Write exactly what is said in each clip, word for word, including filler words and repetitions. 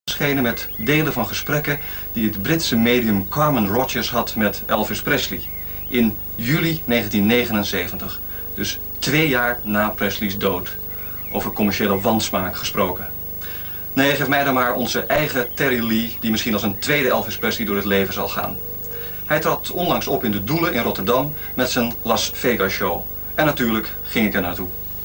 verschenen met delen van gesprekken die het Britse medium Carmen Rogers had met Elvis Presley in juli negentien negenenzeventig, dus twee jaar na Presley's dood. Over commerciële wansmaak gesproken. Nee, geef mij dan maar onze eigen Terry Lee, die misschien als een tweede Elvis Presley door het leven zal gaan. Hij trad onlangs op in de Doelen in Rotterdam met zijn Las Vegas show. En natuurlijk ging ik er naartoe.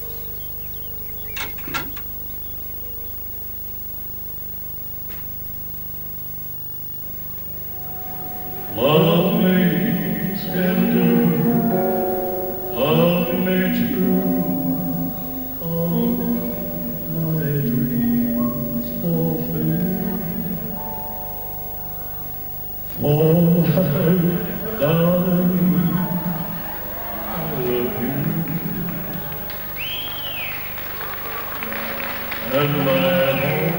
Love me tender, love me true, all my dreams fulfill. Oh, my darling, I love you, and my heart.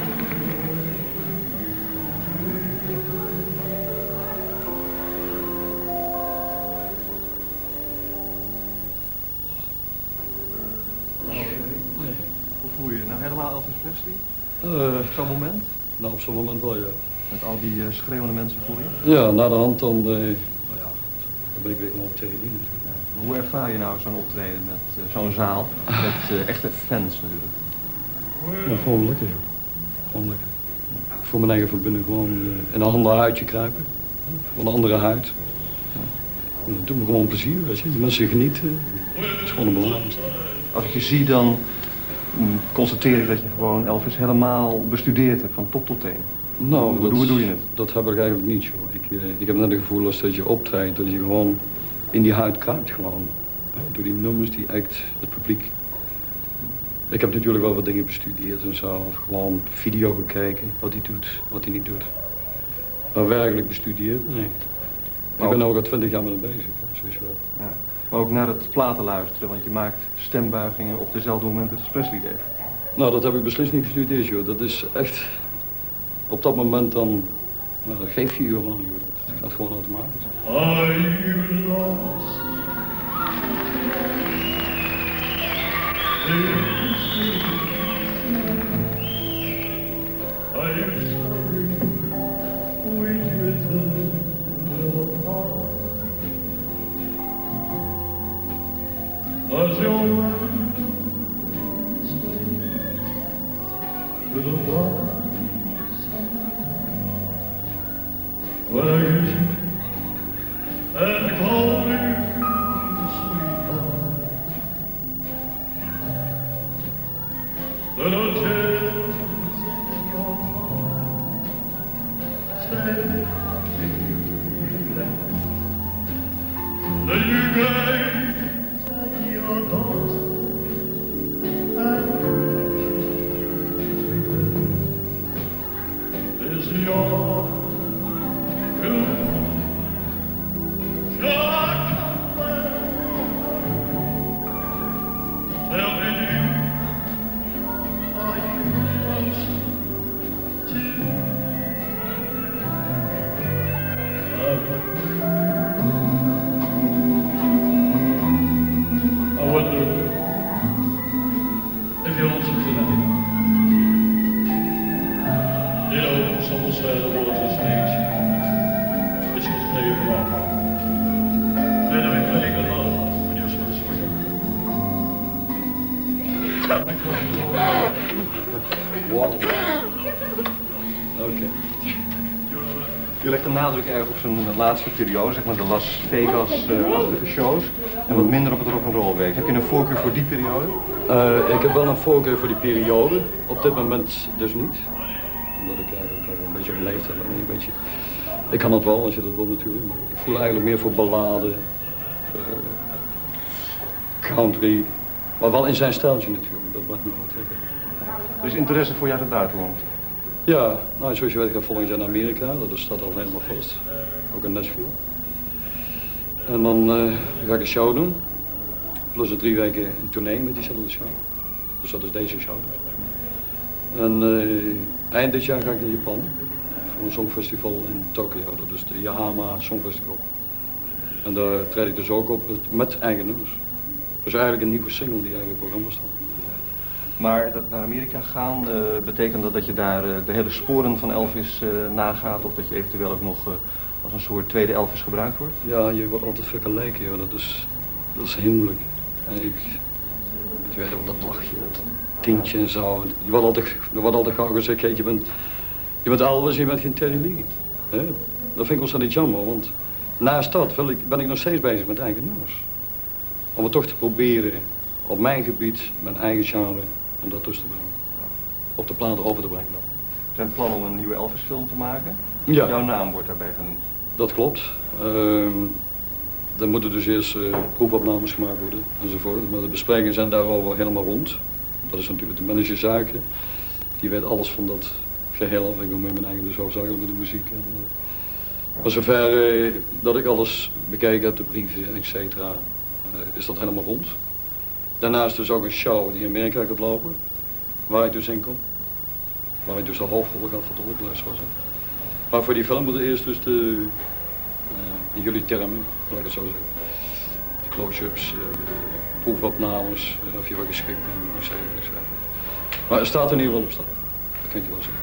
Elvis Presley? Uh, op zo'n moment? Nou, op zo'n moment wel, ja. Met al die uh, schreeuwende mensen voor je? Ja, na de hand dan, uh, nou ja, dan ben ik weer gewoon tegen die natuurlijk. Ja. Hoe ervaar je nou zo'n optreden met uh, zo'n zaal, met uh, echte fans natuurlijk? Ja, gewoon lekker, joh. Gewoon lekker. Ik voel mijn eigen van binnen gewoon uh, in een ander huidje kruipen. Van een andere huid. Ja. Dat doet me gewoon plezier, weet je. De mensen genieten. Dat is gewoon een belangrijkste. Als ik je zie, dan constateer ik dat je gewoon Elvis helemaal bestudeerd hebt, van top tot teen. Nou, hoe, dat, hoe doe je het? Dat heb ik eigenlijk niet, joh. Ik, uh, ik heb net het gevoel als dat je optreedt, dat je gewoon in die huid kruipt gewoon. Ja, door die nummers, die act, het publiek. Ik heb natuurlijk wel wat dingen bestudeerd en zo, of gewoon video gekeken, wat hij doet, wat hij niet doet. Maar werkelijk bestudeerd, nee. Maar ik ben ook al twintig jaar met hem bezig, hè, zoals je weet. Ja. Maar ook naar het platen luisteren, want je maakt stembuigingen op dezelfde momenten als Presley deed. Nou, dat heb ik beslist niet gestudeerd, joh. Dat is echt... Op dat moment dan... Nou, dat geef je je gewoon, joh. Dat gaat gewoon automatisch. Are you lost? Are you sorry we drifted apart? Was your mind swaying to the dark when I used you and called you sweetheart? The tears in your heart stay me back. Then you gaze at your daughter and is your good? Shall I come back? Tell me, are you close to? I wonder if you're lonesome tonight. You know, someone said the water's nature. It's just playing around. And I'm playing alone when you're supposed to Wow. Oké. Je legt de nadruk erg op zijn laatste periode, zeg maar de Las Vegas-achtige shows. En wat minder op het rock'n'roll week. Heb je een voorkeur voor die periode? Uh, ik heb wel een voorkeur voor die periode. Op dit moment dus niet. Omdat ik eigenlijk al een beetje op leeftijd heb. Een beetje... Ik kan het wel als je dat wil natuurlijk. Maar ik voel eigenlijk meer voor balladen. Uh, country. Maar wel in zijn stijltje natuurlijk. Dat blijft me wel trekken. Er is interesse voor jou uit het buitenland? Ja, nou zoals je weet ga ik volgend jaar naar Amerika. Dat staat al helemaal vast. Ook in Nashville. En dan uh, ga ik een show doen. Plus een drie weken een tournee met diezelfde show. Dus dat is deze show. En uh, eind dit jaar ga ik naar Japan. Voor een songfestival in Tokio. Dat is de Yahama Songfestival. En daar treed ik dus ook op met eigen nummers. Dus eigenlijk een nieuwe single die eigenlijk op programma staat. Maar dat naar Amerika gaan, uh, betekent dat dat je daar uh, de hele sporen van Elvis uh, nagaat? Of dat je eventueel ook nog uh, als een soort tweede Elvis gebruikt wordt? Ja, je wordt altijd vergeleken, joh. Dat is, dat is hinderlijk. En ik, ik weet wel, dat lachje, dat tintje en zo. Je wordt altijd, er wordt altijd gauw gezegd, kijk, je bent, je bent Elvis, je bent geen Terry Lee. Hè? Dat vind ik ontzettend jammer, want naast dat wil ik, ben ik nog steeds bezig met eigen nummers. Om het toch te proberen op mijn gebied, mijn eigen genre, om dat tussen te brengen. Op de plaat over te brengen. Er zijn plannen om een nieuwe Elvis-film te maken. Ja. Jouw naam wordt daarbij genoemd. Dat klopt. Uh, er moeten dus eerst uh, proefopnames gemaakt worden enzovoort. Maar de besprekingen zijn daarover helemaal rond. Dat is natuurlijk de managerzaken. Die weet alles van dat geheel af. Ik doe met mijn eigen dus hoofdzakelijk met de muziek. En, uh, maar zover uh, dat ik alles bekeken heb, de brieven, et cetera, uh, is dat helemaal rond. Daarnaast dus ook een show die in Amerika gaat lopen, waar ik dus in kom. Waar ik dus de hoofdrol ga vertolken, laat ik zo zeggen. Maar voor die film moeten eerst dus de, uh, in jullie termen, laat ik het zo zeggen, de close-ups, uh, de proefopnames, uh, of je wel geschikt bent, et cetera, et cetera. Maar er staat in ieder geval op staan, dat kan je wel zeggen.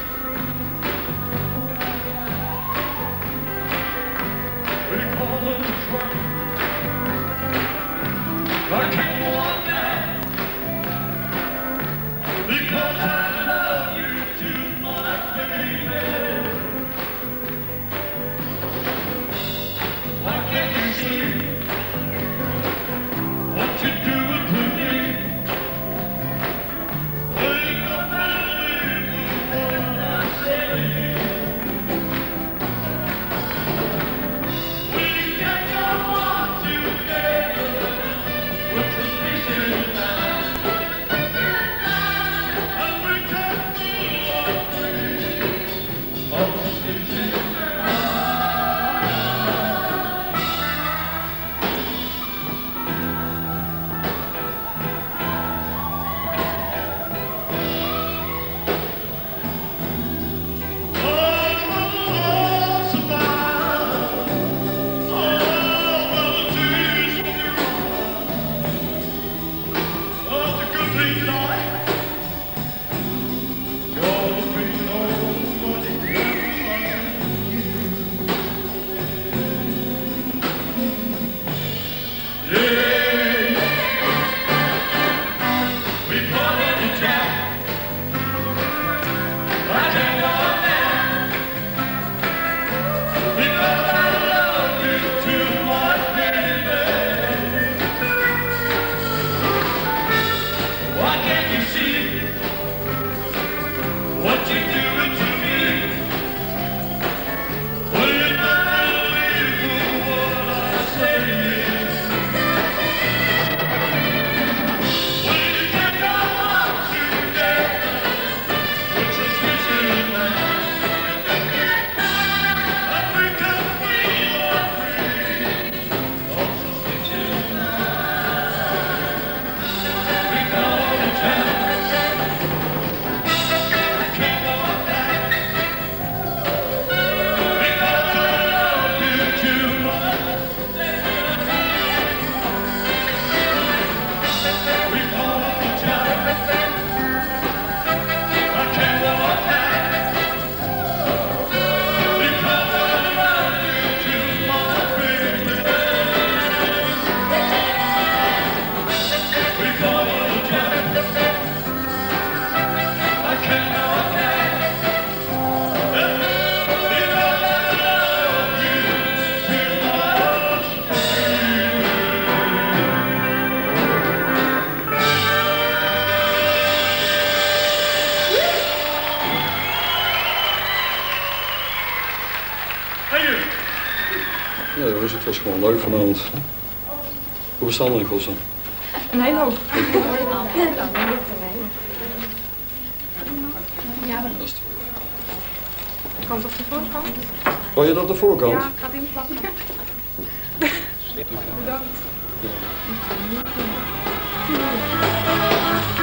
Ja jongens, het was gewoon leuk vanavond. Hoe was het allemaal in godsnaam? Een hele hoop. Ja, dat is het. Het komt op de voorkant. Wou je dat op de voorkant? Ja, ik ga het inplakken. Bedankt. Ja.